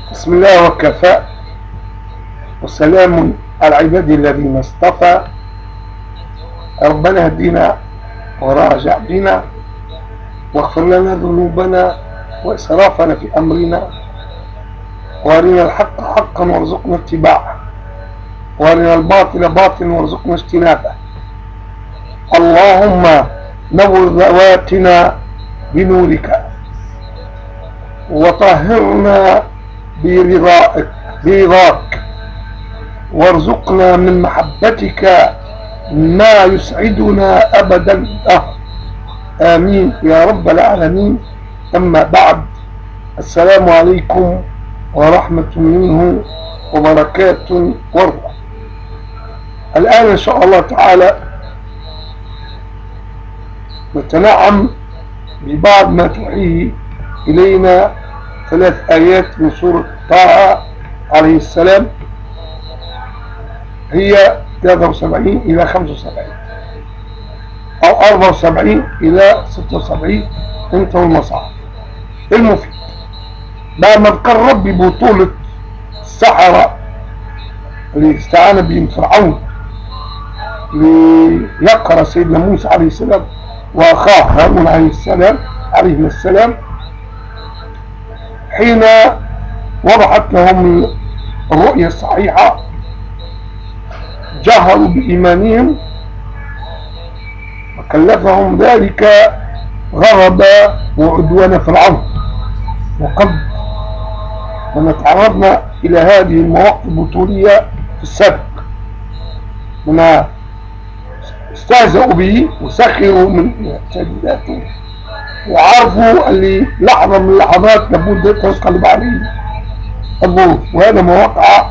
بسم الله وكفى، وسلام على عبادي الذين اصطفى. ربنا اهدنا وراجع بنا، واغفر لنا ذنوبنا وإسرافنا في أمرنا، وارنا الحق حقا وارزقنا اتباعه، وارنا الباطل باطلا وارزقنا اجتنابه. اللهم نور ذواتنا بنورك، وطهرنا برضاك، وارزقنا من محبتك ما يسعدنا أبدا الدهر. آمين يا رب العالمين. أما بعد، السلام عليكم ورحمة منه وبركاته ورحمة. الآن إن شاء الله تعالى نتنعم ببعض ما توحيه إلينا 3 آيات من سورة طه عليه السلام، هي 73 إلى 75 أو 74 إلى 76 انتهوا المصاحف. المفيد بعد ما ذكر ربي بطولة السحرة اللي استعان بهم فرعون ليقهر سيدنا موسى عليه السلام وأخاه هارون عليه السلام، حين وضحت لهم الرؤية الصحيحة جهروا بإيمانهم، وكلفهم ذلك غضب وعدوان فرعون. وقد تعرضنا إلى هذه المواقف البطولية في السابق، من استهزأوا به وسخروا من تجديداته، وعرفوا اللي لحظة من اللحظات لابد تنقلب عليه الظروف، وهذا ما وقع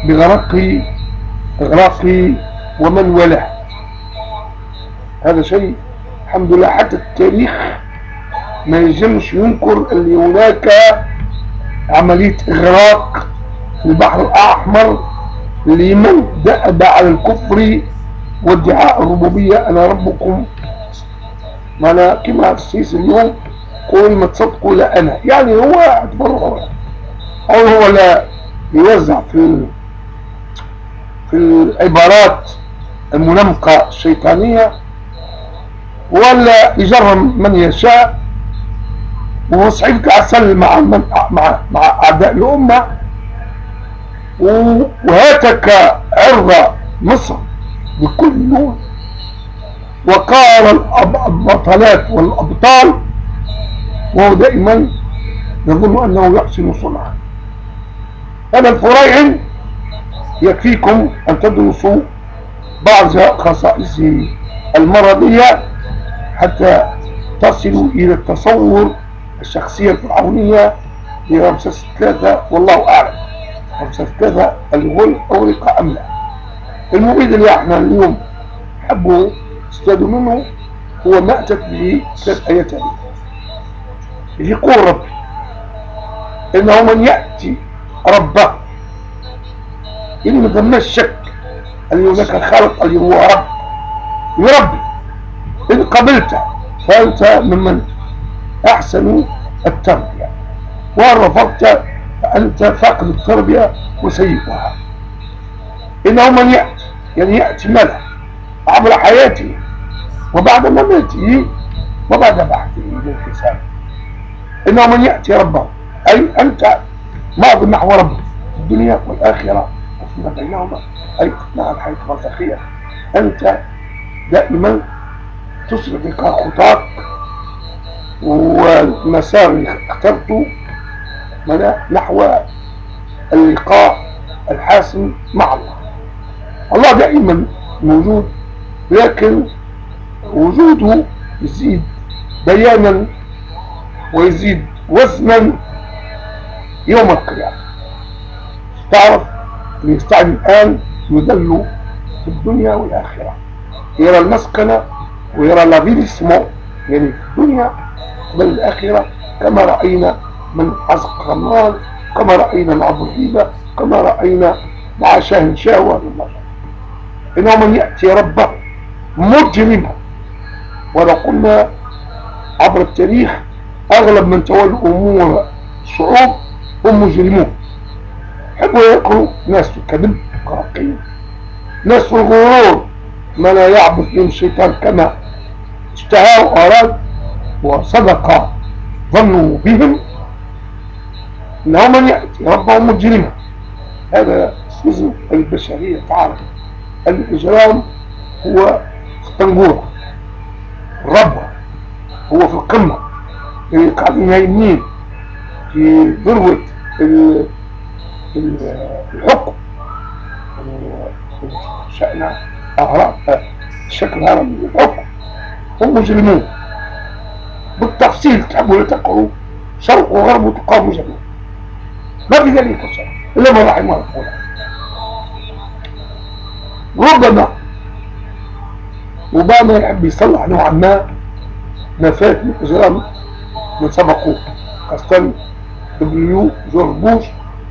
بإغراقه ومن والاه. هذا شيء الحمد لله، حتى التاريخ ما يجمش ينكر اللي هناك عملية إغراق في البحر الأحمر لمن دأب على الكفر وادعاء الربوبية. أنا ربكم، ما أنا كما السيسي اليوم قول ما تصدقوا لا أنا، يعني هو اعتبره أو هو لا يوزع في العبارات المنمقة الشيطانية، ولا يجرم من يشاء، وصحيفة عسل مع أعداء الأمة، وهاتك عرض مصر بكل لون، وقال البطلات والأبطال، وهو دائما يظن أنه يحسن صنعا. أنا الفريعي يكفيكم أن تدرسوا بعض خصائصه المرضية حتى تصلوا إلى التصور الشخصية الفرعونية لرمسيس الثالثة، والله أعلم رمسيس الثالثة الغل أغرق أم لا. المفيد اللي احنا اليوم حبوا استفادوا منه هو ما أتت به 3 آيات هذه. يقول ربي إنه من يأتي ربه، إن ما ثماش شك اللي هناك الخالق اللي هو رب يربي. إن قبلت فأنت ممن أحسن التربية، وإن رفضت فأنت فاقد التربية وسيئها. إنه من يأتي، يعني يأتي ملك عبر حياته وبعد مماته وبعد بعثه للحساب. إنه من يأتي ربه، أي أنت ماض نحو ربك في الدنيا والآخرة وفيما بينهما، أي مع الحياة البرزخية. أنت دائما تسلك خطاك والمسار اللي اخترته نحو اللقاء الحاسم مع الله. الله دائما موجود، لكن وجوده يزيد بيانا ويزيد وزنا يوم القيامة. تعرف اللي يستعد الآن يذل في الدنيا والآخرة، يرى المسكنة ويرى لافيليسمو، يعني في الدنيا قبل الآخرة، كما رأينا من عزق غمران، كما رأينا مع الغيبة، كما رأينا مع شاهن شاوى لله. إنه من يأتي ربه مجرما، ولو قلنا عبر التاريخ أغلب من تولوا أمور الصعوب هم مجرمون، يحبوا ياكلوا ناس في الكذب غرقين، ناس في الغرور ما لا يعبث بهم الشيطان كما اشتهى واراد وصدق ظنوا بهم، انه من ياتي ربه مجرما. هذا اسم البشريه تعرف الاجرام هو الطنجوره، الربوه هو في القمه، قاعدين نايمين في ذروه الحكم شأن الشكل الهرمي للحكم، هم مجرمون بالتفصيل. تحبوا تقروا شرق وغرب وتقاوموا جميعا، ما في ذلك الشرق الا ما رحم ربنا. ربما اوباما يحب يصلح نوعا ما فات من اجرام من سبقوه، خاصة جورج بوش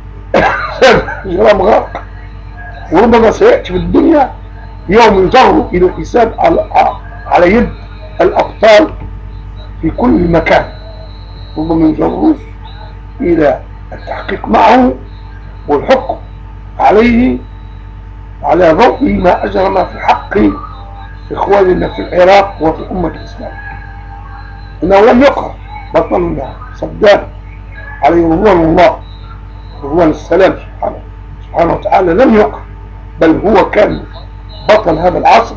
اجرام غرق. وربما سيأتي في الدنيا يوم يجر إلى الحساب على يد الأبطال في كل مكان، ربما يجروا إلى التحقيق معه والحكم عليه على ضوء ما أجرم في حق إخواننا في العراق وفي الأمة الإسلامية. إنه لم يقهر بطلنا صدام عليه رضوان الله رضوان السلام سبحانه وتعالى، لم يقهر، بل هو كان بطل هذا العصر،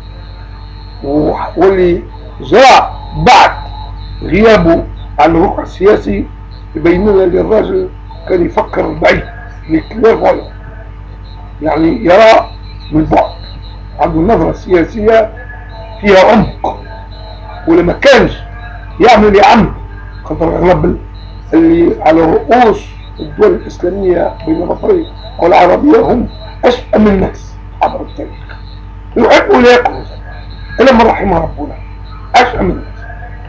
واللي جاء بعد غيابه عن الركع السياسي يبين لنا ان الراجل كان يفكر بعيد، يعني يرى من بعد، عنده النظرة السياسية فيها عمق، ولما كانش يعمل يعمل خاطر اغلب اللي على رؤوس الدول الاسلامية بين المصرية والعربية هم اشقى من الناس عبر التاريخ، يحبوا لا يكونوا الا من رحم ربنا، اشقى من الناس.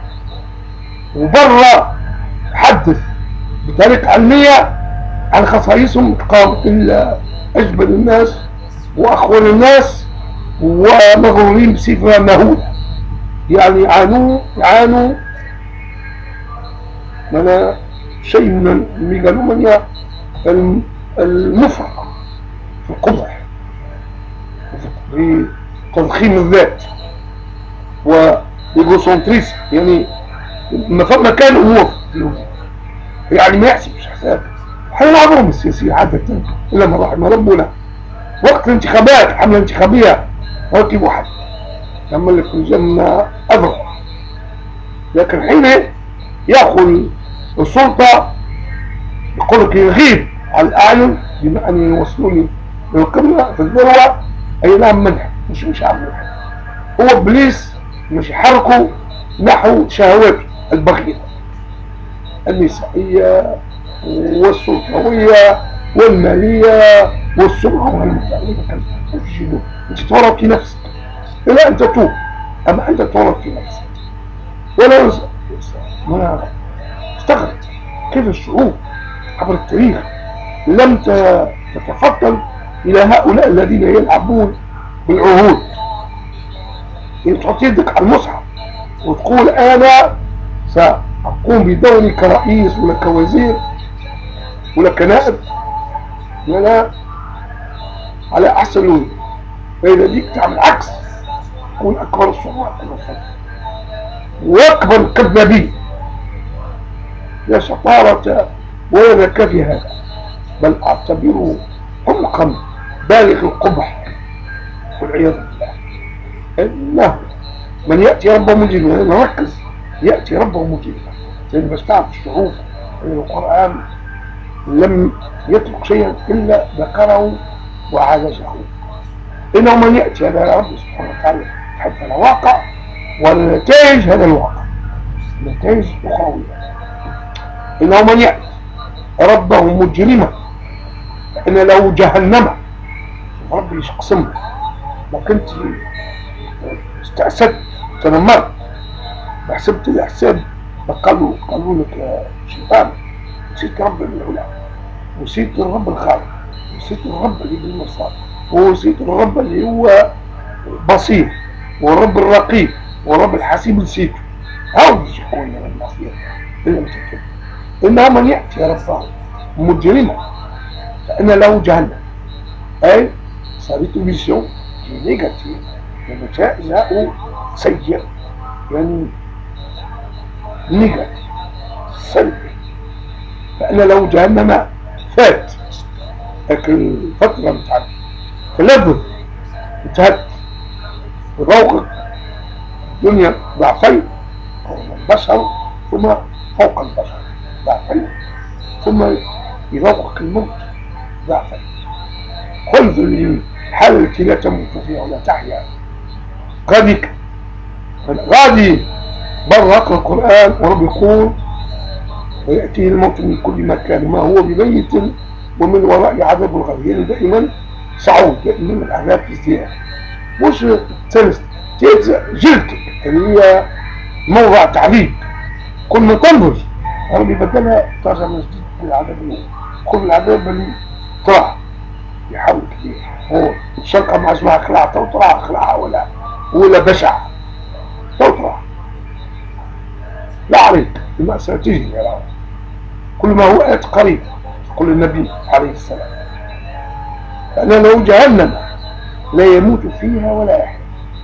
وبره حدث بطريقة علمية عن خصائصهم، قام الا اجبل الناس واخون الناس ومغرورين بصفة مهولة، يعني يعانوا من شيء من الميغالومانيا المفرطة في القبح، في تضخيم الذات والايجوسنتريزم، يعني ما فما كان امور يعني ما يحسبش حساب. احنا معظم السياسيين عادة الا ما رحم ربنا، وقت الانتخابات حملة انتخابية راتب واحد يعمل لك الجنة أذرع، لكن حين يأخذ السلطة يقول لك يغيب على الأعين بما أن يوصلوني للقمة في الذروة، أي نعم منح مش عامل هو إبليس مش يحركوا نحو شهواته البغية النسائية والسلطوية والمالية والسمعة والمتعلمة. أنت تورط في نفسك إلا أن تتوب، أما أنت تورط في نفسك. ولا ما استغرب كيف الشعوب عبر التاريخ لم تتفضل إلى هؤلاء الذين يلعبون بالعهود. يعني تحط يدك على المصحف وتقول أنا سأقوم بدوري كرئيس ولا كوزير ولا كنائب، لا على أحسن وجه، فإذا ديك تعمل عكس تكون أكبر الصعوبات وأكبر الكذابين. لا شطارة ولا ذكاء في هذا، بل أعتبره حمقا بالغ القبح والعياذ بالله. إنه من يأتي ربه مجرما، نركز يأتي ربه مجرما، لأن بس تعرف الشعوب أن القرآن لم يترك شيئا إلا ذكره وعالجه. إنه من يأتي هذا رب سبحانه وتعالى حتى الواقع والنتائج هذا الواقع نتائج أخروية. إنه من يأتي ربه مجرما فإن له جهنم، ربي يقسم ما كنت استأسدت تنمرت بحسبت الحساب، قالوا لك يا شيطان نسيت رب العلا ونسيت الرب الخالق ونسيت الرب اللي بالمرصاد ونسيت الرب اللي هو بصير والرب الرقيب والرب الحسيب نسيته. هاو يكون من المصير إلا متكلم. إنه من يأتي ربه مجرما فإن له جهنم، أي sa rétribution est négative ونتائجه سيئة، يعني نيجاتيف سلبي. فإن له جهنم فات، لكن الفترة متعدة تلذذ انتهت وذوقك الدنيا ضعفين البشر، ثم فوق البشر ضعفين، ثم يذوقك الموت ضعفين. خلف الحالة التي لا تموت فيها ولا تحيا. غادي بره اقرا القرآن ورب يقول ويأتيه الموت من كل مكان ما هو بميت ومن وراء عذاب غليظ، يعني دائما صعود، دائما العذاب ازدياد، مش ثالث جلدك اللي هي موضع تعذيب. كل ما تنضج ربي بدلها ترجع من جديد بالعذاب الأول. كل العذاب اللي طلع يحاول كثير، هو الشنقة مع اسمها خلعة توطرع خلعة ولا بشع توطرع لا عليك المأساة تجي يا رب. كل ما هو آت قريب، يقول النبي عليه السلام، فأن له جهنم لا يموت فيها ولا يحيا.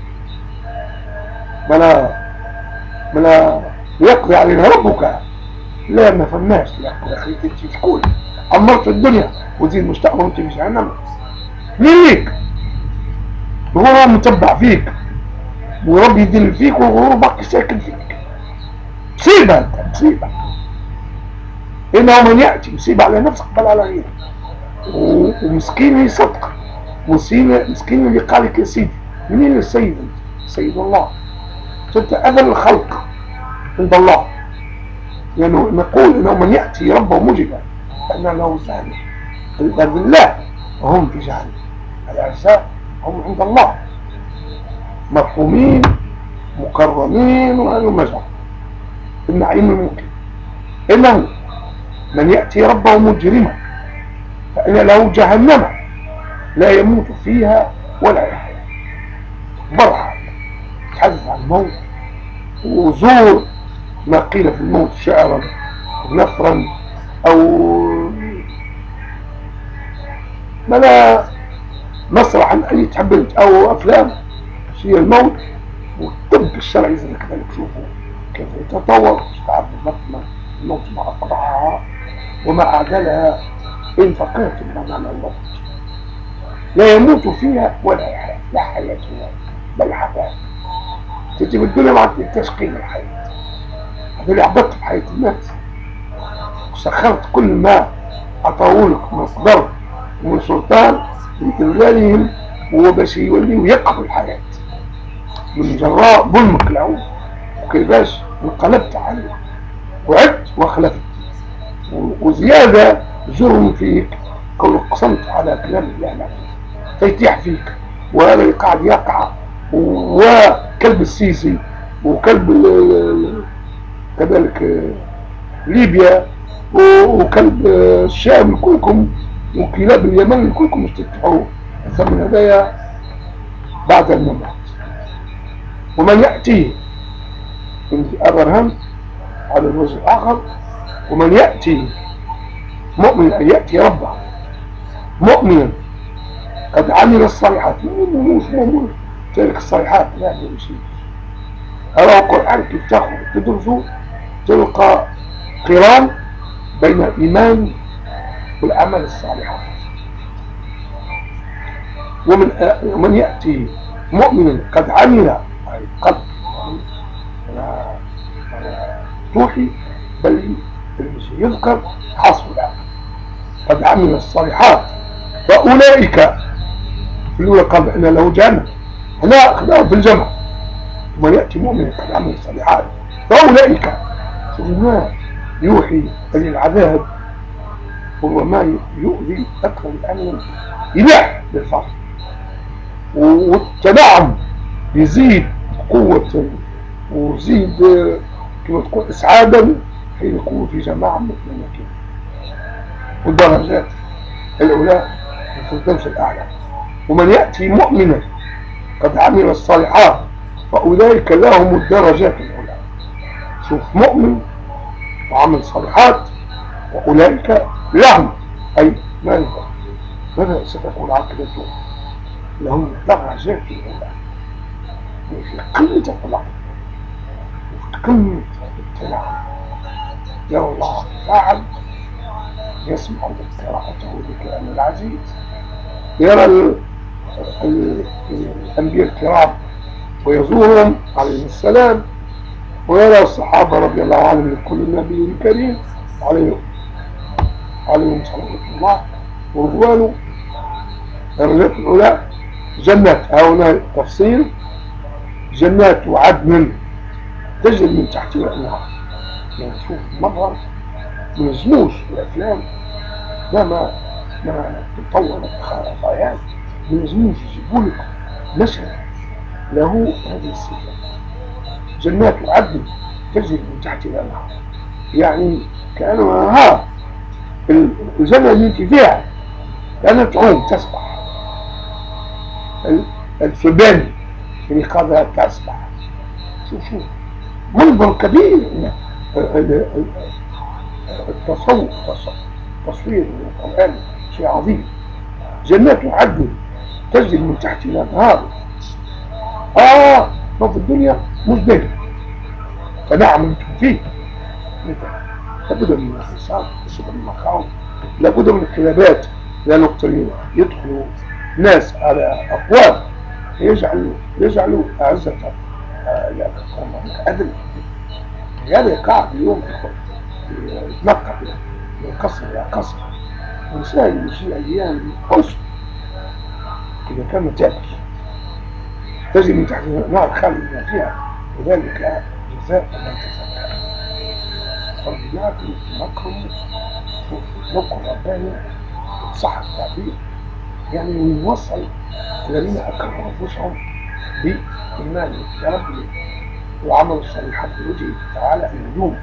بلا يقضي علينا ربك لا ما فهمناش. يا أخي انت تقول عمرت الدنيا وتزيد المستقبل وانت في جهنم، مين ليك؟ الغرور متبع فيك وربي يدل فيك والغرور باقي ساكن فيك. مصيبة انت، مصيبة. إنه من يأتي مصيبة على نفسك بل على غيرك. ومسكين يصدق، مسكين اللي قال لك يا سيدي. منين السيد انت؟ سيد الله. انت أذل الخلق عند الله. يعني نقول إنه من يأتي ربه مجبا فإن له جهنم. الأذلاء هم في جهنم، الأعزاء هم عند الله مرحومين مكرمين وأهل مجد النعيم الممكن. إنه من يأتي ربه مجرما فإن له جهنم لا يموت فيها ولا يحيا. برهة تحدث عن الموت وزور ما قيل في الموت شعرا ونثرا أو بلا مسرحا أي تحب أو أفلام شيء الموت. والطب الشرعي زي كذلك شوفوا كيف يتطور، تعرف الموت مع قطعها وما أعدلها إن فقهت ما معنى الموت. لا يموت فيها ولا يحيا، لا حياة بل حياة. تجي بالدنيا مع تشقيم الحياة. هذا اللي عبدت في حياة الناس وسخرت كل ما أعطاهولك من قدر ومن سلطان لإذلالهم، وهو باش يوليو يقهوا الحياة من جراء ظلمك العون وكيفاش انقلبت عليه وعدت وخلفت. وزيادة جرم فيك كون قسمت على كلام الله العزيز فيتيح فيك. وهذا اللي قاعد يقع، وكلب السيسي وكلب كذلك ليبيا وكلب الشام كلكم وكلاب اليمن كلكم مش تتبعوه. من هدايا بعد الممات. ومن يأتيه انت أبرهم على الوجه الآخر، ومن يأتي مؤمن أن يأتي ربه مؤمنا قد عمل الصالحات. مش مؤمن تلك الصالحات لا شيء. هذا القرآن كيف تاخذ تدرسوا تلقى قران بين الإيمان والأعمال الصالحات. ومن يأتي مؤمنا قد عمل، أي قد توحي بل يذكر حصر قد عمل الصالحات فأولئك في الأولى قال إن له جنة، هنا أخذها في الجمع. ومن يأتي مؤمنا قد عمل الصالحات فأولئك ما يوحي للعذاب هو ما يؤذي أكثر الأمن إله للفرد. والتنعم يزيد قوة ويزيد كما تقول إسعادا حين يكون في جماعة مثلنا كده. والدرجات الأولى في الفردوس الأعلى. ومن يأتي مؤمنا قد عمل الصالحات فأولئك لهم الدرجات الأولى. شوف مؤمن وعمل صالحات وأولئك لهم أي ماذا ستكون عاقبته له درجات العلا في قمة الطلاق وفي قمة التلاعب، يرى الله تعالى يسمع قراءته بكلام العزيز، يرى الأنبياء الكرام ويزورهم عليهم السلام، ويرى الصحابة رضي الله عنهم لكل نبي كريم عليهم صلاة الله ورضوانه درجات العلا. جنات، هنا تفصيل، جنات عدن تجري من تحتها الأنهار. يعني شوف المظهر ما يزنوش الأفلام ما تطورت خطايات، ما يزنوش يجيبوا لك مشهد له هذه الصفة. جنات عدن تجري من تحتها الأنهار، يعني كأنه أنهار الجنة اللي انت فيها كأنها تعوم تسبح. الثبان اللي قادرة تسبح. شوف منظر كبير. تصوير القرآن شيء عظيم. جنات عدن تجري من تحتها الأنهار. ما في الدنيا مش باهي، فنعم فيه. لابد من الحساب، لابد من المخاوف، لابد من الكلابات، لا نقتل يدخلوا ناس على أقوام يجعلوا أعزة أذل. هذا قاعد اليوم يتنقل من قصر إلى قصر، وإنسان يجي أيام حسن إذا كان تاكل تجري من تحت نار خالد فيها، وذلك جزاء من تزكى. فرجعكم نكرم رباني صح التعبير، يعني يوصل الذين أكرموا أنفسهم بإيمان يا رب وعمل الصالحات بوجهه تعالى. النجوم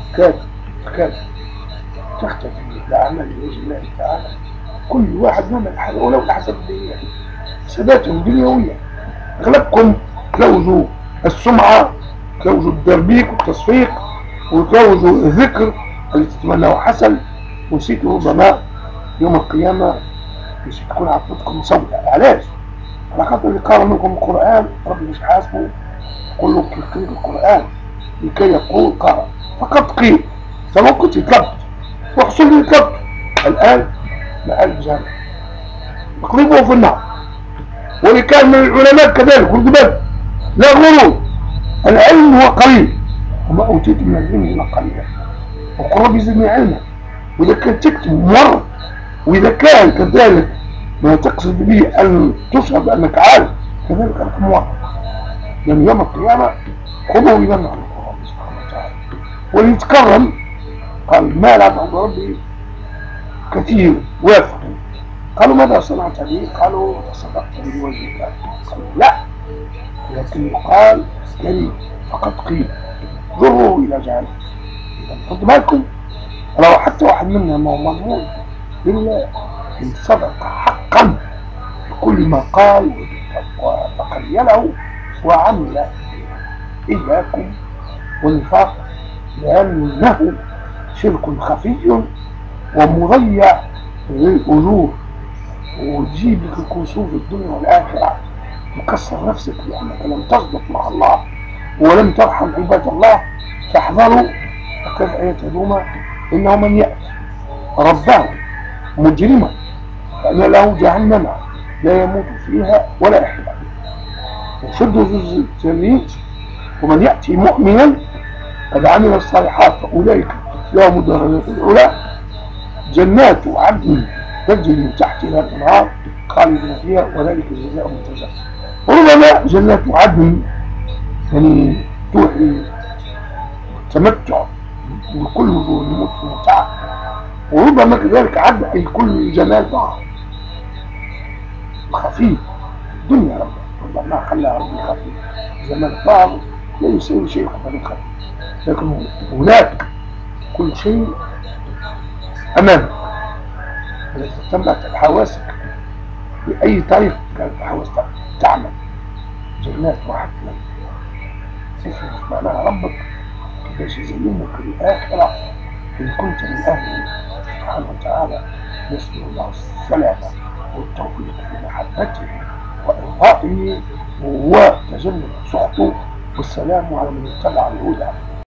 كاد تختفي لأعمال وجه الله تعالى. كل واحد مهما الحال ولو أحسب حساباتهم دنيوية. أغلبكم تلوجوا السمعة، تلوجوا التربيك والتصفيق، وتلوجوا الذكر اللي تتمناه حسن، ونسيتوا ربما يوم القيامة مش تكون عقبتكم سوداء. علاش؟ على خاطر اللي قال منكم القرآن ربي مش حاسبه، قل له قرأ القرآن لكي يقول قرأ، فقط قيل سواء كنت طلبت وحصل لي طلبت. الآن مآل جهنم مقلبه في النار. واللي كان من العلماء كذلك والجبال لا غرور، العلم هو قليل وما أوتيت من العلم إلا قليلا وقل ربي زدني علما. وإذا كان تكتب مرة، وإذا كان كذلك ما تقصد به أن تشهد أنك عالم، كذلك أنت موظف. لأن يوم القيامة خذوا إلى النار الله سبحانه وتعالى. واللي يتكرم قال ما لا عند ربي كثير وافق. قالوا ماذا صنعت به؟ قالوا تصدقت بوجهك. قالوا لا، لكن يقال كريم فقط قيل ضروا إلى جهنم. خدوا بالكم لو حتى واحد منا ما هو مضمون بالله إن صدق حقا بكل ما قال وتخيله وعمل. إياكم والنفاق، لأنه شرك خفي ومضيع للأجور، وتجيب لك الكسوف في الدنيا والآخرة. تكسر نفسك لأنك لم تصدق مع الله ولم ترحم عباد الله. فاحذروا كذا آية هدوما إنه من يأتي ربه مجرما فإن له جهنم لا يموت فيها ولا يحيا. وشدوا جزء التمرين. ومن يأتي مؤمنا قد عمل الصالحات فأولئك لهم الدرجات العلى جنات عدن تجري من تحتها الأنهار خالدين فيها وذلك جزاء المتقين. وربما جنات عدن يعني توحي تمتع بكل وجوه المتعة، وربما كذلك عد أي كل جمال طاهر خفيف الدنيا. ربما خلى ربي خفيف جمال طاهر لا يساوي شيء قبل الخفيف، لكن هناك كل شيء أمامك. إذا تمت حواسك بأي طريق كانت حواسك تعمل. جنات وعدن تفهم معناها ربك كيفاش يزينك الآخرة إن كنت من أهله سبحانه وتعالى. نسأل الله السلامة والتوفيق في محبته وإرضائه وتجنب سخطه، والسلام على من اتبع الهدى.